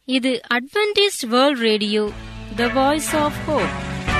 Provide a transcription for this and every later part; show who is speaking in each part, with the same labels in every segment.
Speaker 1: இது Adventist World Radio, the Voice of Hope.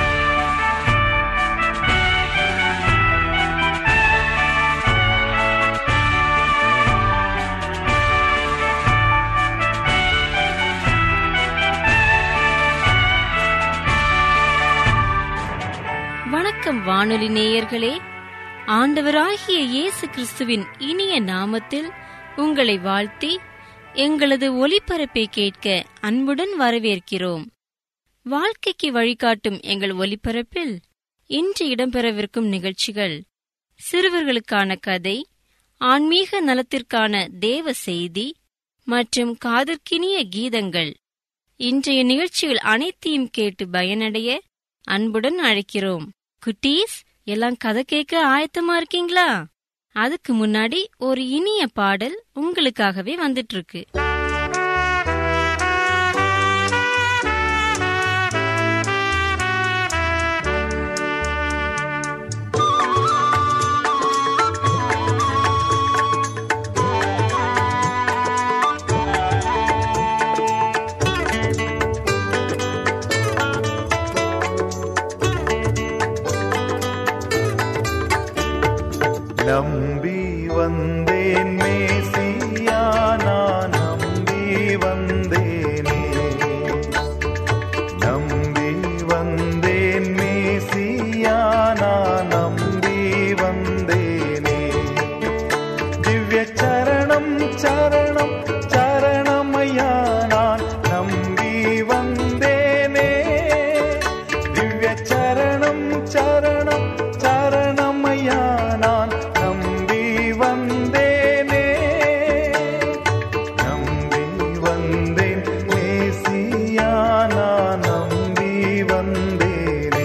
Speaker 1: வணக்கம் வானொலி நேயர்களே, ஆண்டவராகிய இயேசு கிறிஸ்துவின் இனிய நாமத்தில் உங்களை வாழ்த்தி எங்களது ஒலிபரப்பை கேட்க அன்புடன் வரவேற்கிறோம். வாழ்க்கைக்கு வழிகாட்டும் எங்கள் ஒலிபரப்பில் இன்று இடம்பெறவிருக்கும் நிகழ்ச்சிகள்: சிறுவர்களுக்கான கதை, ஆன்மீக நலத்திற்கான தேவ செய்தி மற்றும் காதற்கினிய கீதங்கள். இன்றைய நிகழ்ச்சிகள் அனைத்தையும் கேட்டு பயனடைய அன்புடன் அழைக்கிறோம். குட்டீஸ், எல்லாம் கதை கேட்க ஆயத்தமா இருக்கீங்களா? அதுக்கு முன்னாடி ஒரு இனிய பாடல் உங்களுக்காகவே வந்துட்டு இருக்கு.
Speaker 2: நம்பி வந்தேன் மேசியா, நான் நம்பி வந்தேனே, நம்பி வந்தேன் மேசியா, நான் நம்பி வந்தேனே. திவ்ய சரணம் சரணம் சரணமையா, நான் நம்பி வந்தேனே. திவ்ய சரணம் சரணம் சரணமையா, நான் நம்பி வந்தேனே, நம்பி வந்தேன் மேசியா, நான் நம்பி வந்தேனே.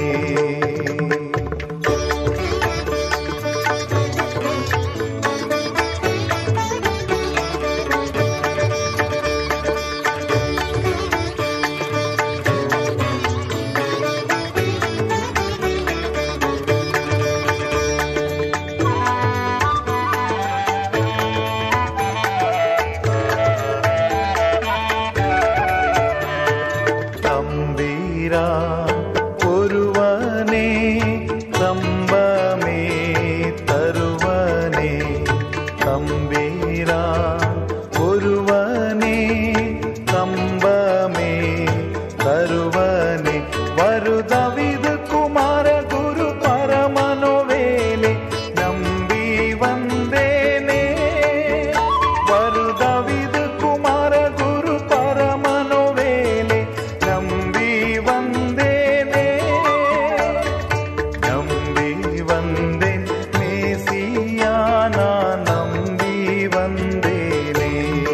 Speaker 2: தம்பீரா ஒருவனே, தம்பமே தருவனே. தம்பீரா ஒருவனே, தம்பமே தருவனே. வருதவிது குமார குரு பரமனோவேலே, நம்பி வந்தேனே. வருதவிது குமார குரு பரமனோவேலே, நம்பி வந்தேனே, நம்பி வந்தேன் மேசியா, நான் நம்பி வந்தேனே.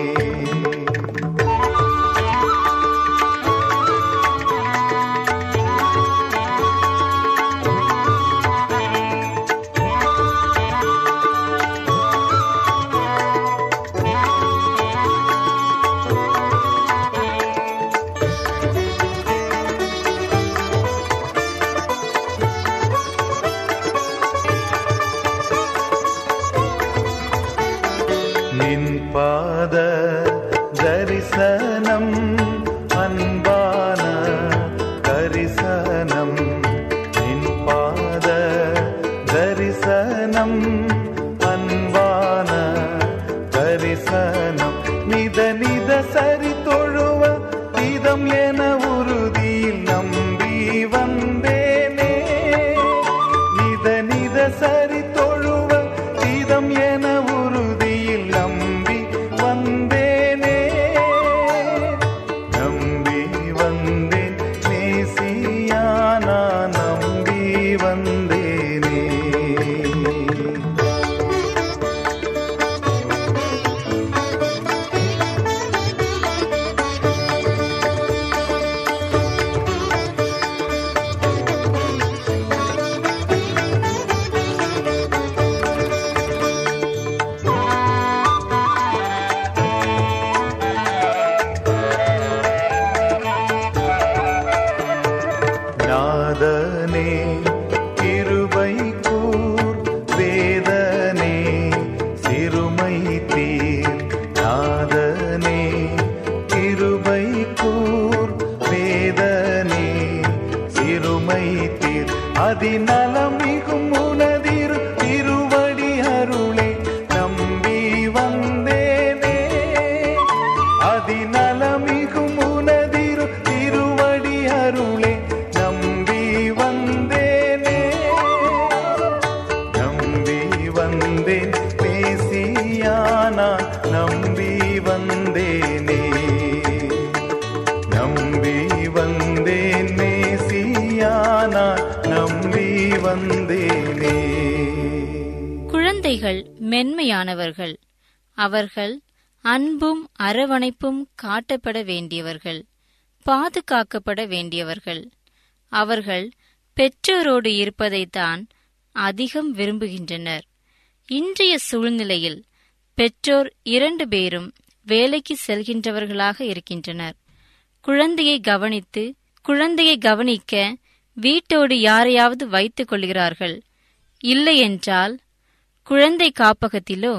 Speaker 2: நின் பாத தரிசனம் அன்பான தரிசனம். நின் பாத தரிசனம் அன்பான தரிசனம். நித நித சரி தொழுவ இதம் என உறுதியில் நம்பி வந்தேனே. நித நித சரி தொழுவ இதம் என உறுதியில் நம்பி வந்தேனே, சிலுவை கூர் வேதனே சிறுமை தீர் அதிநலம் மிகும் உனதிரு திருவடி அருளே நம்பி வந்தேனே அதிநலம் மிகும் உனதிரு திருவடி அருளே நம்பி வந்தேனே நம்பி வந்தேன் மேசியானா நம்பி வந்தேனே நம்பி வந்தேன் மேசியானா நம்பி வந்தேனே.
Speaker 1: குழந்தைகள் மென்மையானவர்கள். அவர்கள் அன்பும் அரவணைப்பும் காட்டப்பட வேண்டியவர்கள், பாதுகாக்கப்பட வேண்டியவர்கள். அவர்கள் பெற்றோரோடு இருப்பதைத்தான் அதிகம் விரும்புகின்றனர். இன்றைய சூழ்நிலையில் பெற்றோர் 2 பேரும் வேலைக்கு செல்கின்றவர்களாக இருக்கின்றனர். குழந்தையை கவனிக்க வீட்டோடு யாரையாவது வைத்துக் கொள்கிறார்கள். இல்லையென்றால் குழந்தை காப்பகத்திலோ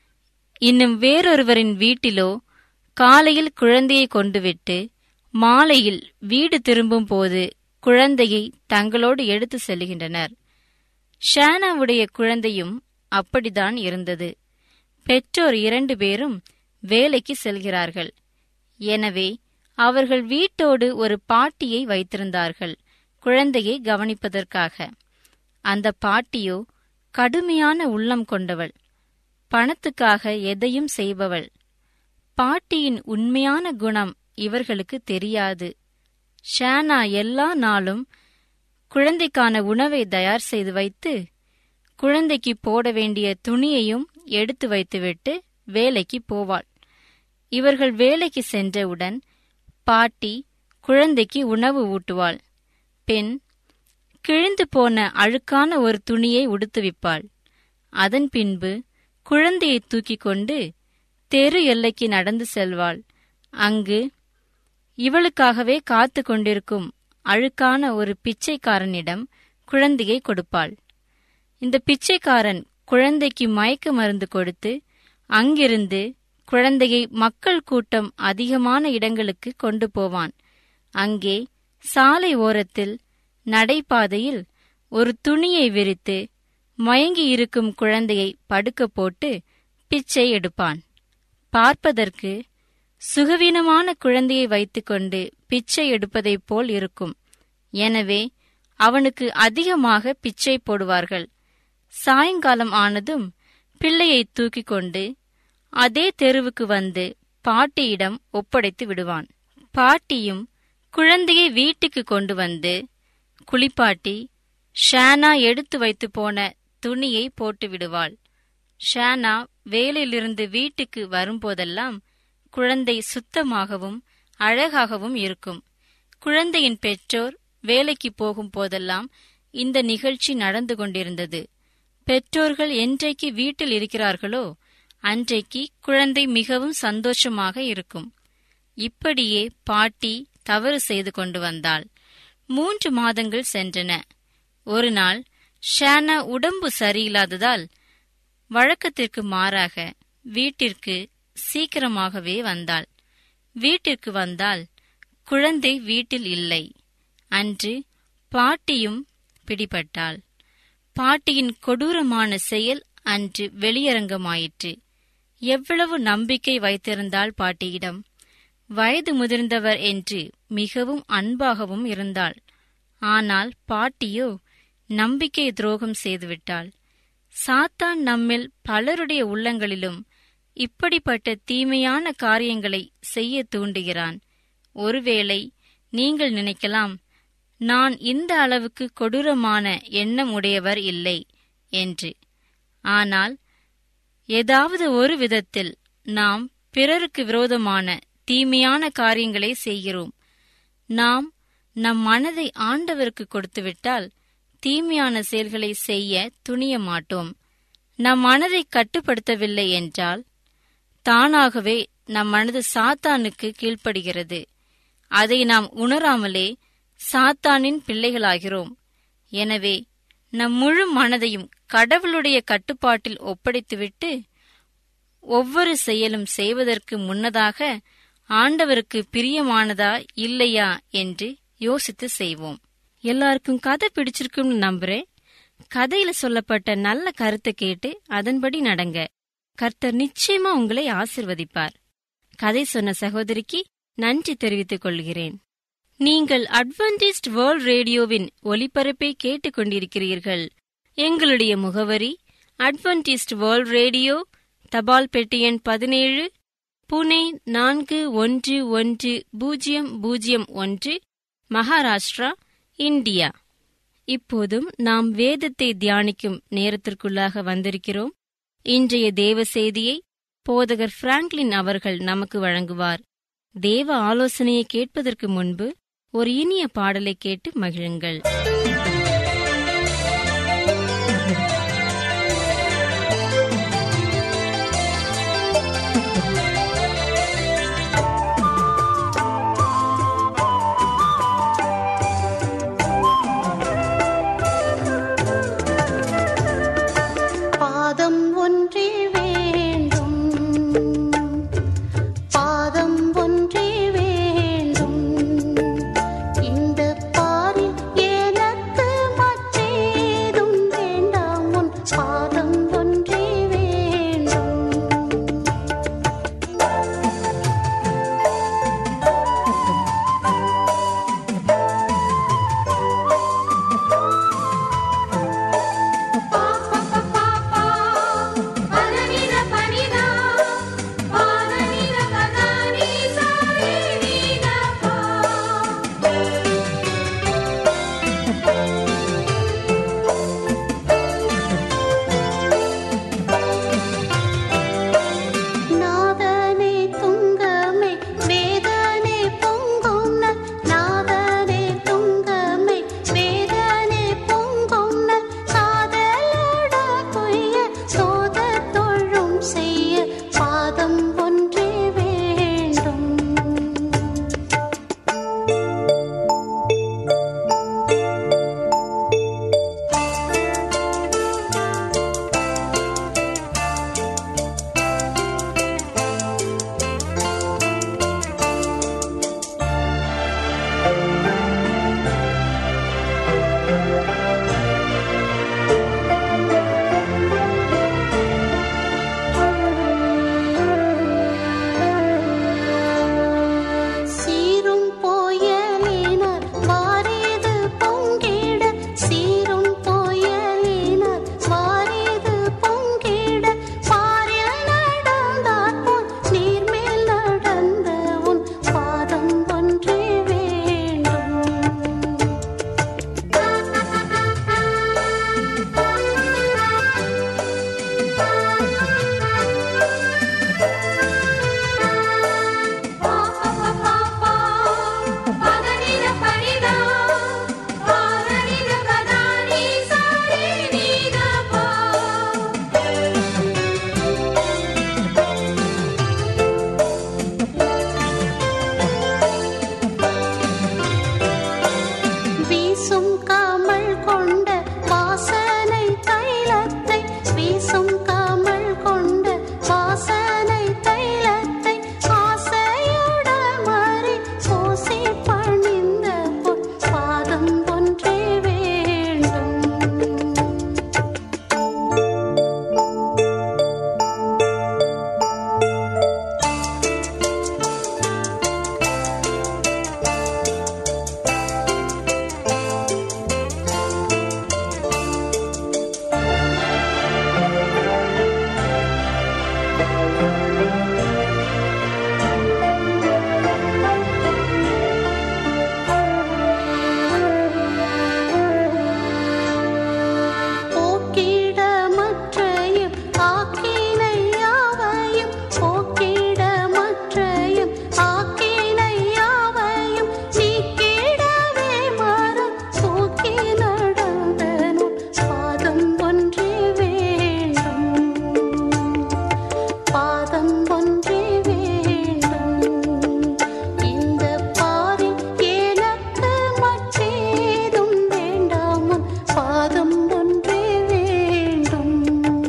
Speaker 1: இன்னும் வேறொருவரின் வீட்டிலோ காலையில் குழந்தையை கொண்டுவிட்டு மாலையில் வீடு திரும்பும் போது குழந்தையை தங்களோடு எடுத்து செல்கின்றனர். ஷானாவுடைய குழந்தையும் அப்படித்தான் இருந்தது. பெற்றோர் 2 பேரும் வேலைக்கு செல்கிறார்கள். எனவே அவர்கள் வீட்டோடு ஒரு பாட்டியை வைத்திருந்தார்கள் குழந்தையை கவனிப்பதற்காக. அந்த பாட்டியோ கடுமையான உள்ளம் கொண்டவள், பணத்துக்காக எதையும் செய்பவள். பாட்டியின் உண்மையான குணம் இவர்களுக்கு தெரியாது. ஷானா எல்லா நாளும் குழந்தைக்கான உணவை தயார் செய்து வைத்து குழந்தைக்கு போட வேண்டிய துணியையும் எடுத்து வைத்துவிட்டு வேலைக்கு போவாள். இவர்கள் வேலைக்கு சென்றவுடன் பாட்டி குழந்தைக்கு உணவு ஊட்டுவாள். பின் கிழிந்து போன அழுக்கான ஒரு துணியை உடுத்துவிப்பாள். அதன் பின்பு குழந்தையை தூக்கிக் கொண்டு தெரு எல்லைக்கு நடந்து செல்வாள். அங்கு இவளுக்காகவே காத்து கொண்டிருக்கும் அழுக்கான ஒரு பிச்சைக்காரனிடம் குழந்தையை கொடுப்பாள். இந்த பிச்சைக்காரன் குழந்தைக்கு மயக்க மருந்து கொடுத்து அங்கிருந்து குழந்தையை மக்கள் கூட்டம் அதிகமான இடங்களுக்கு கொண்டு போவான். அங்கே சாலை ஓரத்தில் நடைபாதையில் ஒரு துணியை விரித்து மயங்கி இருக்கும் குழந்தையை படுக்க போட்டு பிச்சை எடுப்பான். பார்ப்பதற்கு சுகவீனமான குழந்தையை வைத்துக்கொண்டு பிச்சை எடுப்பதைப் போல் இருக்கும். எனவே அவனுக்கு அதிகமாக பிச்சை போடுவார்கள். சாயங்காலம் ஆனதும் பிள்ளையை தூக்கிக் கொண்டு அதே தெருவுக்கு வந்து பாட்டியிடம் ஒப்படைத்து விடுவான். பாட்டியும் குழந்தையை வீட்டுக்கு கொண்டு வந்து குளிப்பாட்டி ஷானா எடுத்து வைத்து போன துணியை போட்டு விடுவாள். ஷானா வேலையிலிருந்து வீட்டுக்கு வரும்போதெல்லாம் குழந்தை சுத்தமாகவும் அழகாகவும் இருக்கும். குழந்தையின் பெற்றோர் வேலைக்கு போகும் போதெல்லாம் இந்த நிகழ்ச்சி நடந்து கொண்டிருந்தது. பெற்றோர்கள் என்றைக்கு வீட்டில் இருக்கிறார்களோ அன்றைக்கு குழந்தை மிகவும் சந்தோஷமாக இருக்கும். இப்படியே பாட்டி தவறு செய்து கொண்டு வந்தாள். 3 மாதங்கள் சென்றன. ஒரு நாள் ஷானா உடம்பு சரியில்லாததால் வழக்கத்திற்கு மாறாக வீட்டிற்கு சீக்கிரமாகவே வந்தாள். வீட்டிற்கு வந்தால் குழந்தை வீட்டில் இல்லை. அன்று பாட்டியும் பிடிபட்டாள். பாட்டியின் கொடூரமான செயல் அன்று வெளியரங்கமாயிற்று. எவ்வளவு நம்பிக்கை வைத்திருந்தாள் பாட்டியிடம். வயது முதிர்ந்தவர் என்று மிகவும் அன்பாகவும் இருந்தாள். ஆனால் பாட்டியோ நம்பிக்கை துரோகம் செய்துவிட்டாள். சாத்தான் நம்மில் பலருடைய உள்ளங்களிலும் இப்படிப்பட்ட தீமையான காரியங்களை செய்ய தூண்டுகிறான். ஒருவேளை நீங்கள் நினைக்கலாம், நான் இந்த அளவுக்கு கொடூரமான எண்ணம் உடையவர் இல்லை என்று. ஆனால் ஏதாவது ஒரு விதத்தில் நாம் பிறருக்கு விரோதமான தீமையான காரியங்களை செய்கிறோம். நாம் நம் மனதை ஆண்டவருக்கு கொடுத்துவிட்டால் தீமையான செயல்களை செய்ய துணிய மாட்டோம். நம் மனதை கட்டுப்படுத்தவில்லை என்றால் தானாகவே நம் மனது சாத்தானுக்கு கீழ்ப்படுகிறது. அதை நாம் உணராமலே சாத்தானின் பிள்ளைகளாகிறோம். எனவே நம் முழு மனதையும் கடவுளுடைய கட்டுப்பாட்டில் ஒப்படைத்துவிட்டு ஒவ்வொரு செயலும் செய்வதற்கு முன்னதாக ஆண்டவருக்கு பிரியமானதா இல்லையா என்று யோசித்து செய்வோம். எல்லாருக்கும் கதை பிடிச்சிருக்கும்னு நம்புறேன். கதையில சொல்லப்பட்ட நல்ல கருத்தை கேட்டு அதன்படி நடங்க. கர்த்தர் நிச்சயமா உங்களை ஆசிர்வதிப்பார். கதை சொன்ன சகோதரிக்கு நன்றி தெரிவித்துக் கொள்கிறேன். நீங்கள் அட்வென்டிஸ்ட் வேர்ல்ட் ரேடியோவின் ஒலிபரப்பை கேட்டுக் கொண்டிருக்கிறீர்கள். எங்களுடைய முகவரி அட்வென்டிஸ்ட் வேர்ல்ட் ரேடியோ, தபால் பெட்டி எண் 17, புனே 411001, மகாராஷ்டிரா, இந்தியா. இப்போதும் நாம் வேதத்தை தியானிக்கும் நேரத்திற்குள்ளாக வந்திருக்கிறோம். இன்றைய தேவ செய்தியை போதகர் பிராங்க்லின் அவர்கள் நமக்கு வழங்குவார். தேவ ஆலோசனையை கேட்பதற்கு முன்பு ஒரு இனிய பாடலை கேட்டு மகிழுங்கள்.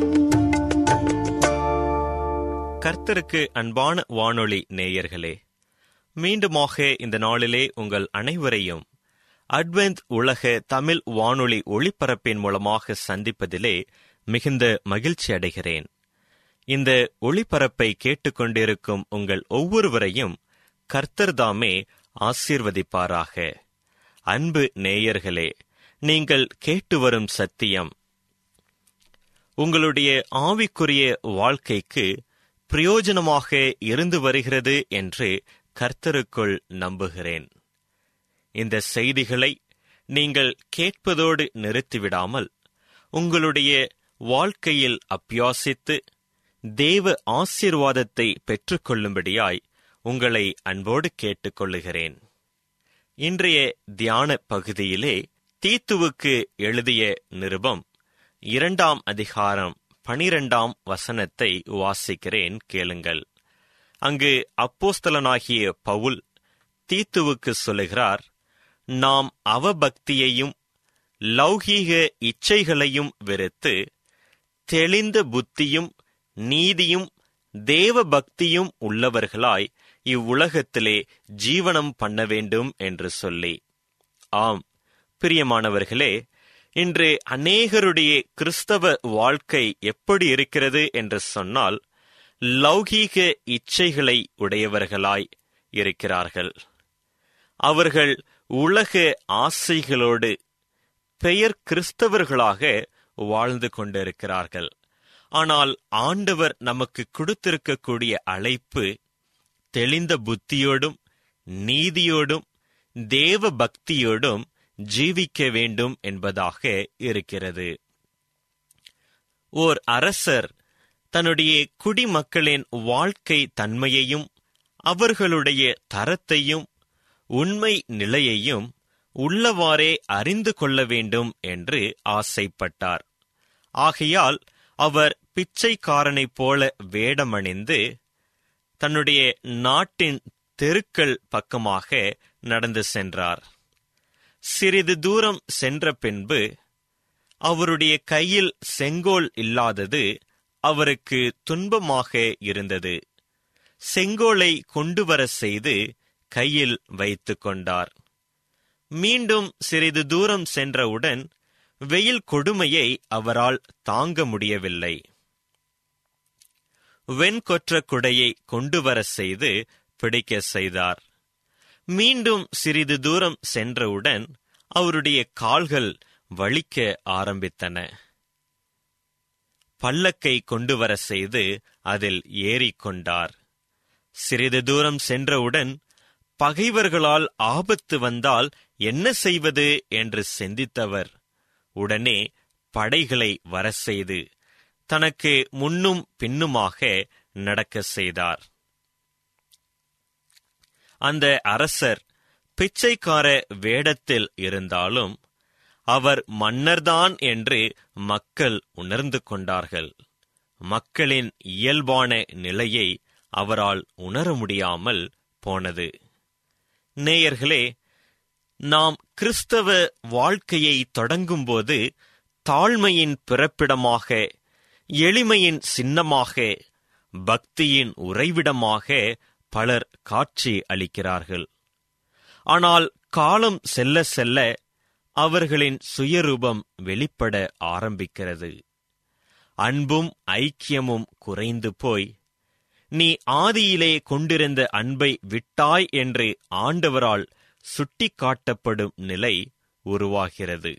Speaker 3: கர்த்தருக்கு அன்பான வானொலி நேயர்களே, மீண்டுமாக இந்த நாளிலே உங்கள் அனைவரையும் அட்வென்த் உலக தமிழ் வானொலி ஒளிபரப்பின் மூலமாக சந்திப்பதிலே மிகுந்த மகிழ்ச்சி அடைகிறேன். இந்த ஒளிபரப்பை கேட்டுக்கொண்டிருக்கும் உங்கள் ஒவ்வொருவரையும் கர்த்தர்தாமே ஆசீர்வதிப்பாராக. அன்பு நேயர்களே, நீங்கள் கேட்டு வரும் சத்தியம் உங்களுடைய ஆவிக்குரிய வாழ்க்கைக்கு பிரயோஜனமாக இருந்து வருகிறது என்று கர்த்தருக்குள் நம்புகிறேன். இந்த செய்திகளை நீங்கள் கேட்பதோடு நிறுத்திவிடாமல் உங்களுடைய வாழ்க்கையில் அபியாசித்து தேவ ஆசீர்வாதத்தை பெற்றுக்கொள்ளும்படியாய் உங்களை அன்போடு கேட்டுக்கொள்ளுகிறேன். இன்றைய தியான பகுதியிலே தீத்துவுக்கு எழுதிய நிருபம் 2ஆம் அதிகாரம் 12ஆம் வசனத்தை வாசிக்கிறேன், கேளுங்கள். அங்கு அப்போஸ்தலனாகிய பவுல் தீத்துவுக்கு சொல்லுகிறார், நாம் அவபக்தியையும் லௌகீக இச்சைகளையும் வெறுத்து தெளிந்த புத்தியும் நீதியும் தேவ பக்தியும் உள்ளவர்களாய் இவ்வுலகத்திலே ஜீவனம் பண்ண வேண்டும் என்று சொல்லி. ஆம் பிரியமானவர்களே, இன்று அநேகருடைய கிறிஸ்தவ வாழ்க்கை எப்படி இருக்கிறது என்று சொன்னால், லௌகீக இச்சைகளை உடையவர்களாய் இருக்கிறார்கள். அவர்கள் உலக ஆசைகளோடு பெயர் கிறிஸ்தவர்களாக வாழ்ந்து கொண்டிருக்கிறார்கள். ஆனால் ஆண்டவர் நமக்கு கொடுத்திருக்கக்கூடிய அழைப்பு தெளிந்த புத்தியோடும் நீதியோடும் தேவ பக்தியோடும் ஜீவிக்க வேண்டும் என்பதாக இருக்கிறது. ஓர் அரசர் தன்னுடைய குடிமக்களின் வாழ்க்கை தன்மையையும் அவர்களுடைய தரத்தையும் உண்மை நிலையையும் உள்ளவாறே அறிந்து கொள்ள வேண்டும் என்று ஆசைப்பட்டார். ஆகையால் அவர் பிச்சைக்காரனைப் போல வேடமணிந்து தன்னுடைய நாட்டின் தெருக்கள் பக்கமாக நடந்து சென்றார். சிறிது தூரம் சென்ற பின்பு அவருடைய கையில் செங்கோல் இல்லாதது அவருக்கு துன்பமாக இருந்தது. செங்கோலை கொண்டு வர செய்து கையில் வைத்துக் கொண்டார். மீண்டும் சிறிது தூரம் சென்றவுடன் வெயில் கொடுமையை அவரால் தாங்க முடியவில்லை. வெண்கொற்ற குடையை கொண்டு வர செய்து பிடிக்க செய்தார். மீண்டும் சிறிது தூரம் சென்றவுடன் அவருடைய கால்கள் வலிக்க ஆரம்பித்தன. பல்லக்கை கொண்டு வர செய்து அதில் ஏறிக்கொண்டார். சிறிது தூரம் சென்றவுடன் பகைவர்களால் ஆபத்து வந்தால் என்ன செய்வது என்று சிந்தித்தவர் உடனே படைகளை வர செய்து தனக்கு முன்னும் பின்னுமாக நடக்க செய்தார். அந்த அரசர் பிச்சைக்கார வேடத்தில் இருந்தாலும் அவர் மன்னர்தான் என்று மக்கள் உணர்ந்து கொண்டார்கள். மக்களின் இயல்பான நிலையை அவரால் உணர முடியாமல் போனது. நேயர்களே, நாம் கிறிஸ்தவ வாழ்க்கையை தொடங்கும்போது தாழ்மையின் பிறப்பிடமாக, எளிமையின் சின்னமாக, பக்தியின் உறைவிடமாக பலர் காட்சி அளிக்கிறார்கள். ஆனால் காலம் செல்ல செல்ல அவர்களின் சுயரூபம் வெளிப்பட ஆரம்பிக்கிறது. அன்பும் ஐக்கியமும் குறைந்து போய், நீ ஆதியிலே கொண்டிருந்த அன்பை விட்டாய் என்று ஆண்டவரால் சுட்டிக்காட்டப்படும் நிலை உருவாகிறது.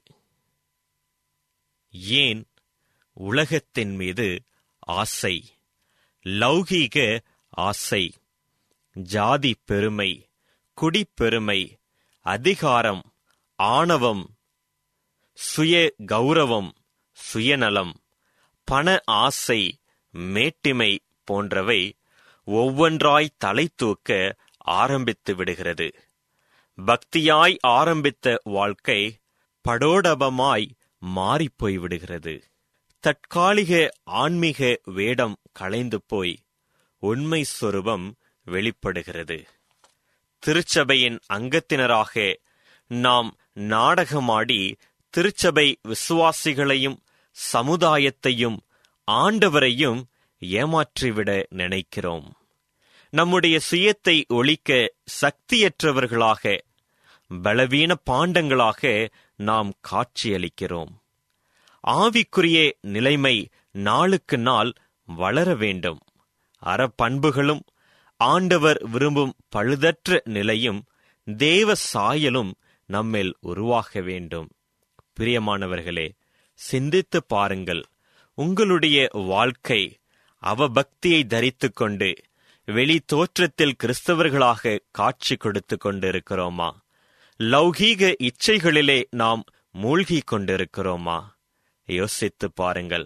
Speaker 3: ஏன்? உலகத்தின் மீது ஆசை, லௌகீக ஆசை, ஜாதி பெருமை, குடிப்பெருமை, அதிகாரம், ஆணவம், சுய கௌரவம், சுயநலம், பண ஆசை, மேட்டிமை போன்றவை ஒவ்வொன்றாய் தலை தூக்க ஆரம்பித்து விடுகிறது. பக்தியாய் ஆரம்பித்த வாழ்க்கை படோடபமாய் மாறிப்போய் விடுகிறது. தற்காலிக ஆன்மீக வேடம் களைந்து போய் உண்மை சொரூபம் வெளிப்படுகிறது. திருச்சபையின் அங்கத்தினராக நாம் நாடகமாடி திருச்சபை விசுவாசிகளையும் சமுதாயத்தையும் ஆண்டவரையும் ஏமாற்றிவிட நினைக்கிறோம். நம்முடைய சுயத்தை ஒழிக்க சக்தியற்றவர்களாக, பலவீன பாண்டங்களாக நாம் காட்சியளிக்கிறோம். ஆவிக்குரிய நிலைமை நாளுக்கு நாள் வளர வேண்டும். அறப்பண்புகளும் ஆண்டவர் விரும்பும் பழுதற்ற நிலையும் தேவ சாயலும் நம்மில் உருவாக வேண்டும். பிரியமானவர்களே, சிந்தித்து பாருங்கள். உங்களுடைய வாழ்க்கை அவபக்தியை தரித்துக் கொண்டு வெளி தோற்றத்தில் கிறிஸ்தவர்களாக காட்சி கொடுத்து கொண்டிருக்கிறோமா? லௌகீக இச்சைகளிலே நாம் மூழ்கி கொண்டிருக்கிறோமா? யோசித்து பாருங்கள்.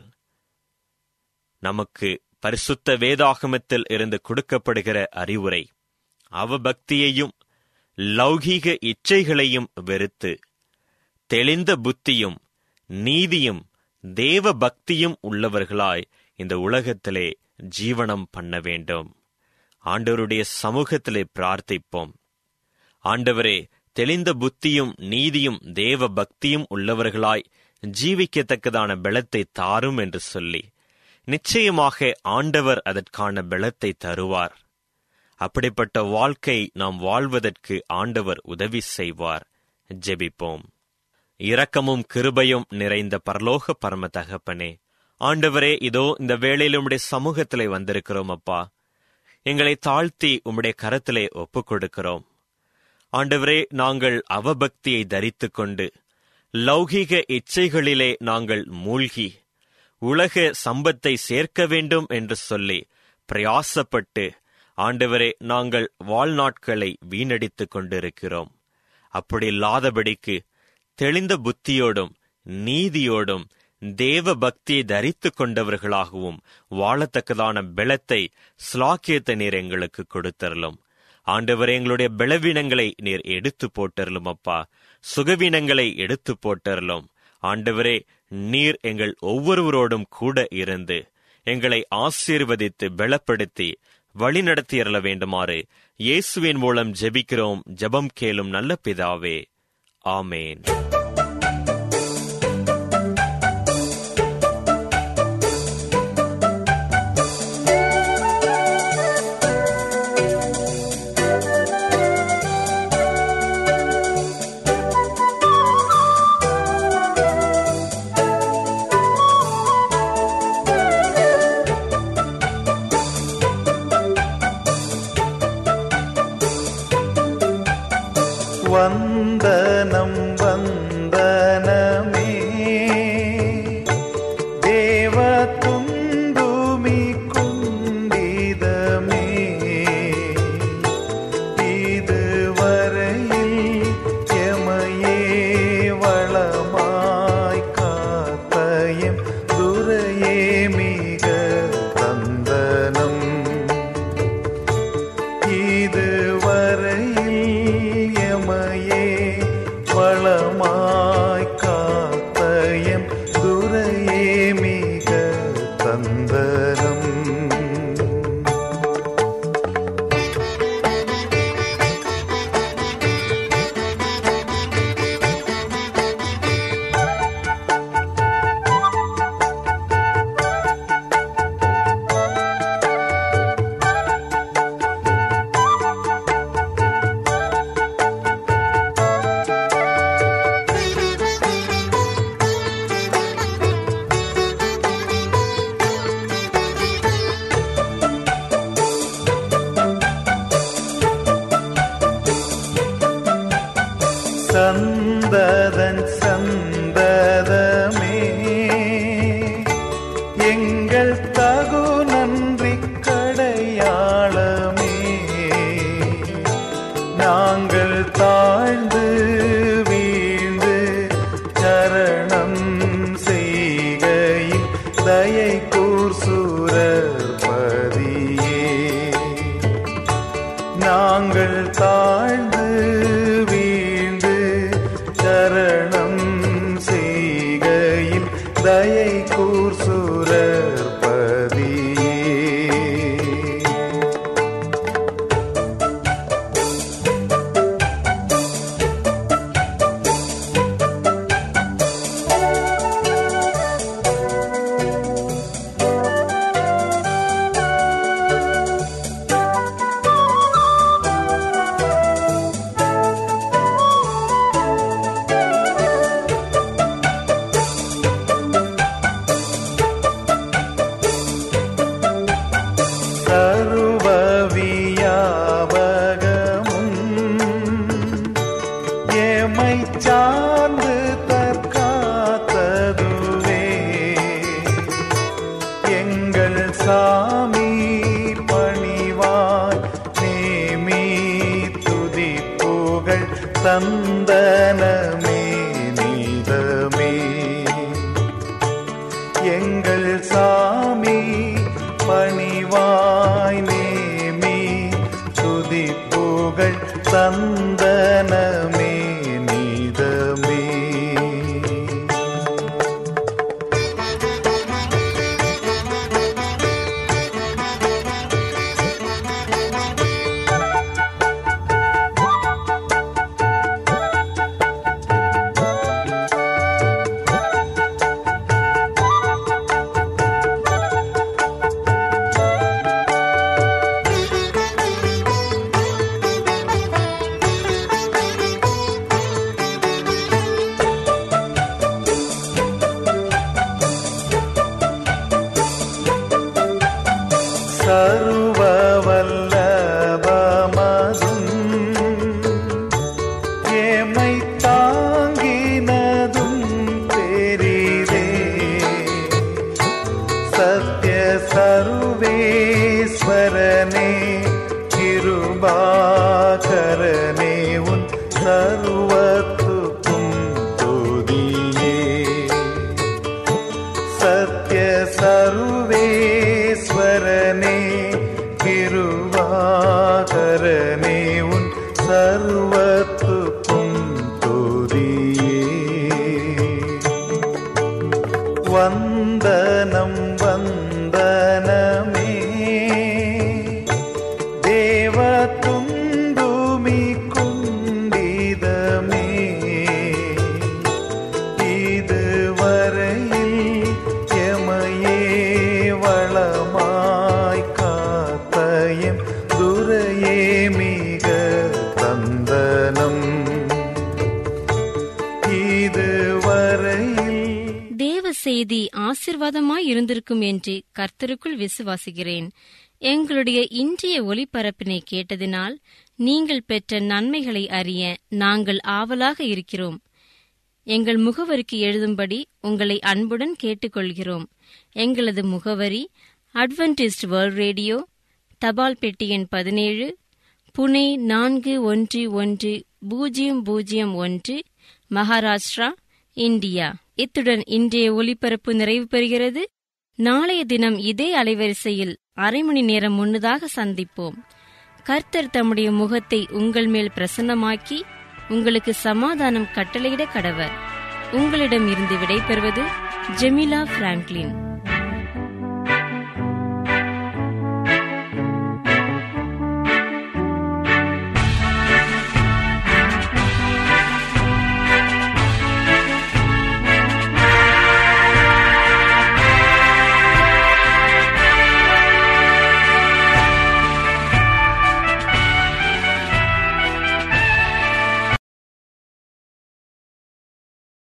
Speaker 3: நமக்கு பரிசுத்த வேதாகமத்தில் இருந்து கொடுக்கப்படுகிற அறிவுரை, அவபக்தியையும் லௌகீக இச்சைகளையும் வெறுத்து தெளிந்த புத்தியும் நீதியும் தேவ பக்தியும் உள்ளவர்களாய் இந்த உலகத்திலே ஜீவனம் பண்ண வேண்டும். ஆண்டவருடைய சமூகத்திலே பிரார்த்திப்போம். ஆண்டவரே, தெளிந்த புத்தியும் நீதியும் தேவ பக்தியும் உள்ளவர்களாய் ஜீவிக்கத்தக்கதான பலத்தை தாரும் என்று சொல்லி, நிச்சயமாக ஆண்டவர் அதற்கான பலத்தை தருவார். அப்படிப்பட்ட வாழ்க்கை நாம் வாழ்வதற்கு ஆண்டவர் உதவி செய்வார். ஜெபிப்போம். இரக்கமும் கிருபையும் நிறைந்த பரலோக பரம தகப்பனே, ஆண்டவரே, இதோ இந்த வேளையில் உம்முடைய சமூகத்திலே வந்திருக்கிறோம். அப்பா, எங்களை தாழ்த்தி உம்முடைய கரத்திலே ஒப்புக் கொடுக்கிறோம். ஆண்டவரே, நாங்கள் அவபக்தியை தரித்துக் கொண்டு லௌகீக இச்சைகளிலே நாங்கள் மூழ்கி உலக சம்பத்தை சேர்க்க வேண்டும் என்று சொல்லி பிரயாசப்பட்டு ஆண்டவரே, நாங்கள் வாழ்நாட்களை வீணடித்துக் கொண்டிருக்கிறோம். அப்படி இல்லாதபடிக்கு தெளிந்த புத்தியோடும் நீதியோடும் தேவ பக்தியை தரித்துக் கொண்டவர்களாகவும் வாழத்தக்கதான பலத்தை, ஸ்லாக்கியத்தை நீர் எங்களுக்கு கொடுத்தரலும். ஆண்டவரே, எங்களுடைய பலவீனங்களை நீர் எடுத்து போட்டரலும். அப்பா, சுகவீனங்களை எடுத்து போட்டரலும். ஆண்டவரே, நீர் எங்கள் ஒவ்வொருவரோடும் கூட இருந்து எங்களை ஆசீர்வதித்து பலப்படுத்தி வழிநடத்தியறல வேண்டுமாறு இயேசுவின் மூலம் ஜெபிக்கிறோம். ஜெபம் கேளும் நல்ல பிதாவே, ஆமேன்.
Speaker 2: வந்தனம் வந்தனமே தேவ துந்துமி குண்டிதமே இதுவரையில் எமையே வளமாய் காத்தயம் துரையே மிக தந்தனம் இதுவரையில் வளமாய் காத்தயம் துரையே மிக தந்தனம். சந்ததன் சந்ததமே எங்கள் தகு நன்றி கடையாளமே நாங்கள் தாழ்ந்து வீழ்ந்து சரணம் செய்கையில் தயை கூர் சூரபதியே நாங்கள் தாழ்ந்து சரணம் செய்கையில் தயை கூர் சூரபதியே. உம்மை சார்ந்து தற்காத்ததுவே எங்கள் சாமி பணிவாய் நேமி துதி புகழ் சந்தனமே நீதமே எங்கள் சாமி பணிவாய் நேமி துதி புகழ் சந்தனமே நீதமே. சர்வ வல்லபமதும் ஏமை தாங்கினதும் பெரிதே சத்ய சர்வேஸ்வரனே கிருபாகரனே உன் சர்வத்துக்கும் துதியே சத்ய சர்வேஸ்வரனே கிருபாகரனே உன் சர்வத்துக்கும் துதியே. வந்தனம் வந்தனமே தேவ துந்துமி குண்டிதமே இதுவரையில் எமையே வளமாய் காத்தயம் துரையே மிக தந்தனம் இதுவரையில்.
Speaker 1: தேவ செய்தி ஆசீர்வாதமாய் இருந்திருக்கும் என்று கர்த்தருக்குள் விசுவாசிக்கிறேன். எங்களுடைய இன்றைய ஒளிபரப்பினை கேட்டதினால் நீங்கள் பெற்ற நன்மைகளை அறிய நாங்கள் ஆவலாக இருக்கிறோம். எங்கள் முகவரிக்கு எழுதும்படி உங்களை அன்புடன் கேட்டுக்கொள்கிறோம். எங்களது முகவரி அட்வென்டிஸ்ட் வேர்ல்ட் ரேடியோ, தபால் பெட்டி எண் 17, புனே 411001, மகாராஷ்டிரா, இந்தியா. இத்துடன் இன்றைய ஒலிபரப்பு நிறைவு பெறுகிறது. நாளைய தினம் இதே அலைவரிசையில் அரை மணி நேரம் முன்னதாக சந்திப்போம். கர்த்தர் தம்முடைய முகத்தை உங்கள் மேல் பிரசன்னமாக்கி உங்களுக்கு சமாதானம் கட்டளையிட கடவர். உங்களிடம் இருந்து விடைபெறுவது ஜெமிலா பிராங்க்லின்.